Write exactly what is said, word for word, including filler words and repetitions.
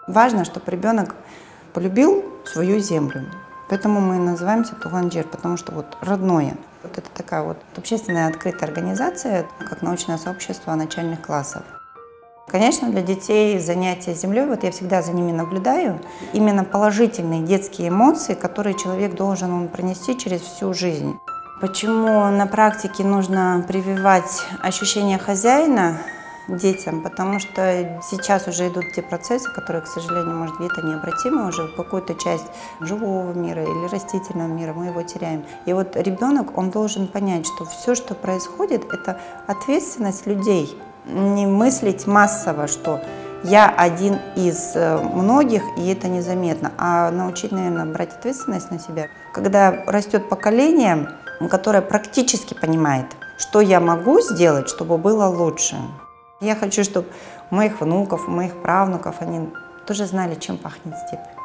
Важно, чтобы ребенок полюбил свою землю. Поэтому мы называемся Туган Жер, потому что вот родное. Вот это такая вот общественная открытая организация, как научное сообщество начальных классов. Конечно, для детей занятия землей, вот я всегда за ними наблюдаю, именно положительные детские эмоции, которые человек должен он пронести через всю жизнь. Почему на практике нужно прививать ощущение хозяина детям? Потому что сейчас уже идут те процессы, которые, к сожалению, может, где-то необратимы, уже в какую-то часть живого мира или растительного мира мы его теряем. И вот ребенок, он должен понять, что все, что происходит, это ответственность людей. Не мыслить массово, что я один из многих, и это незаметно, а научить, наверное, брать ответственность на себя. Когда растет поколение, которое практически понимает, что я могу сделать, чтобы было лучше. Я хочу, чтобы у моих внуков, у моих правнуков они тоже знали, чем пахнет степь.